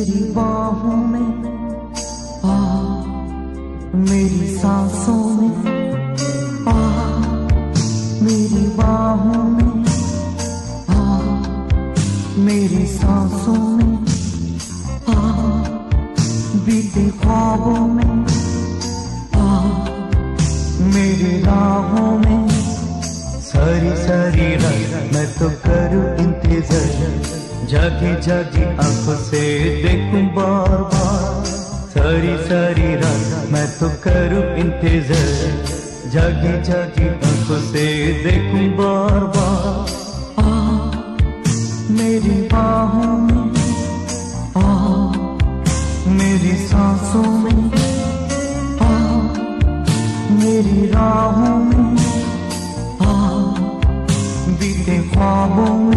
मेरी बाहों में आ, मेरी सांसों में आ, मेरी बाहों में आ, मेरी सांसों में आ, बीते ख्वाबों में आ, मेरी राहों में सारी सारी रात मैं तो करूं इंतजार, जागी जागी आंखों से देखूं बार बार। सारी सारी रात मैं तो करूं इंतजार, जागी जागी आंखों से देखूं बार बार। आ मेरी बाहों में आ, मेरी सांसों में आ, मेरी राहों में आ, बीते ख्वाबों में।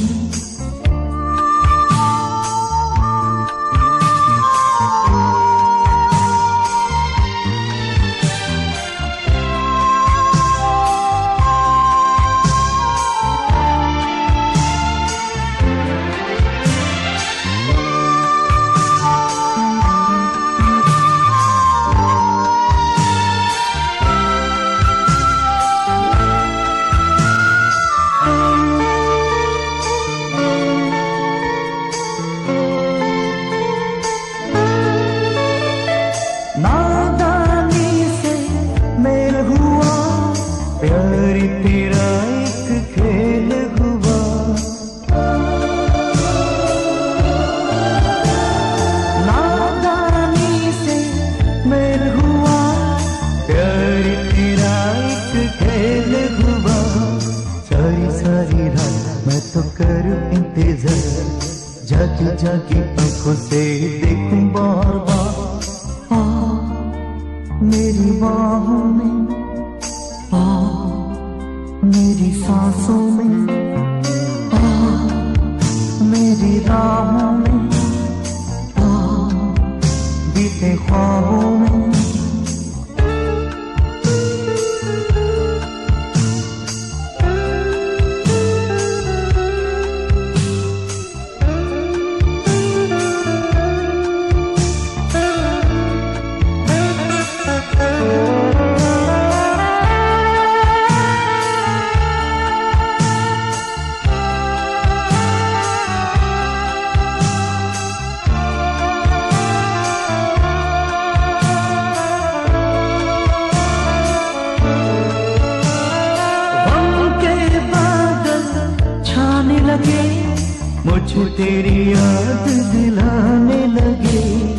प्यार तेरा एक खेल हुआ, नादानी से मेल हुआ। प्यार तेरा एक खेल हुआ, सारी सारी रात मैं तो करूं इंतजार, जागी जागी आंखों से देखूं बार बार। आ मेरी बाहों में आ, मेरी सांसों में आ, मेरी राहों में आ, बीते ख्वाबों में। मुझे तेरी याद दिलाने लगे,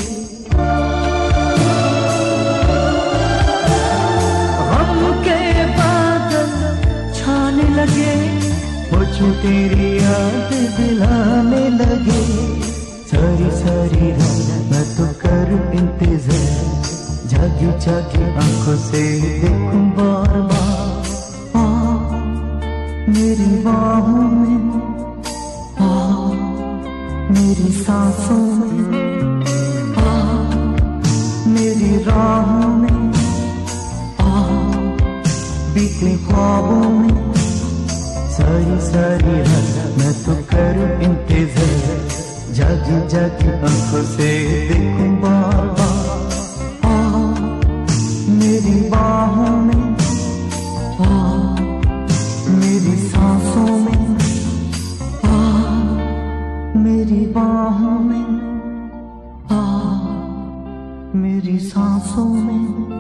गम के बादल छाने लगे। मुझे तेरी याद दिलाने लगे, सारी सारी रात मैं तो करूं इंतजार, जागी जागी आंखों से देखूं बार बार। आ मेरी बाहों में आ, मेरी सांसों में आ, मेरी राहों में आ, बीते ख्वाबों में। सारी सारी रात मैं तो करूं इंतजार, जागी जागी आंखों से देखूं बार बार। आ मेरी बाहों में आ, मेरी सांसों में आ, मेरी बाहों में आ, मेरी सांसों में।